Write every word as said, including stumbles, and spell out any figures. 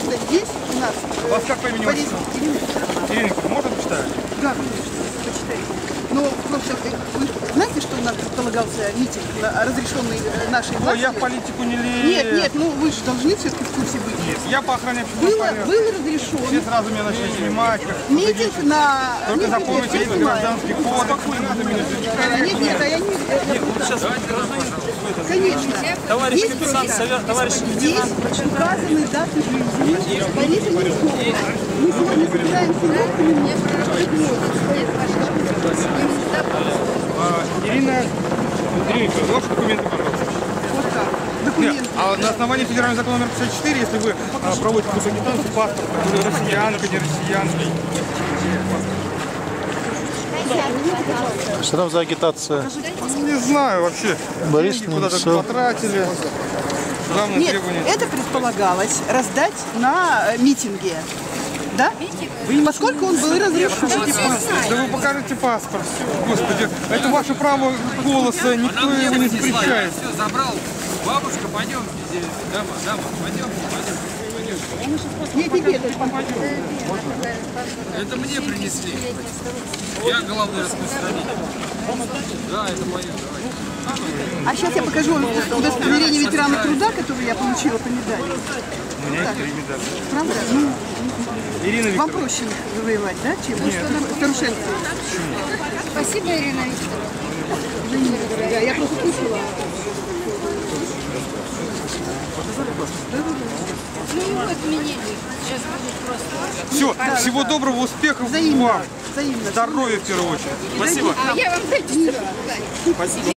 просто есть у нас... Э, Вас как по имени Борис Ирина? Ирина, можно почитать? Да, конечно, почитайте. Но просто вы знаете, что у нас предполагался митинг, разрешенный нашей властью? Ой, я в политику не лезу. Нет, нет, ну вы же должны все-таки в курсе быть. Нет, я по охране общественного Было, порядка. был разрешен Все сразу меня начали снимать. митинг на... Только Нет, запомните, нет, это я снимаю. гражданский кодекс, не надо меня А, Нет, нет, а я не... Нет, ну сейчас Конечно. товарищ Есть капитан, просто- совет, товарищ Здесь указаны даты жизни Бориса Немцова. Мы сегодня собираемся не А, Ирина, Ирина, ваши документы, пожалуйста. Вот так. Нет, Документы. а на основании федерального закона номер пятьдесят четыре, если вы а, проводите какую-то агитацию, паспорт, россиянка, не россиянка. Что там за агитация? Не знаю вообще. Борис Деньги куда-то Немцов. потратили. Главное Нет, требование. это предполагалось раздать на э, митинге. Да? Поскольку он был разрешен. Да вы покажите паспорт. Господи, это ваше право голоса, никто его не запрещает. Все, забрал. Бабушка, пойдемте здесь. Дама, дама, пойдемте, пойдемте. Не тебе этот Это мне принесли. Я главный распространитель. Да, это мое. А сейчас я покажу вам удостоверение ветерана труда, которое я получила по медали. У меня есть три медали. Правда? Ну, Ирина вам Викторовна. проще завоевать, да, чем Старушенко? Спасибо, Ирина Викторовна. Да, я просто слышала. Ну и вот мне сейчас будет просто. Все, всего доброго, успехов Взаимно. вам. Взаимно. Здоровья в первую очередь. Спасибо. А я вам дайте.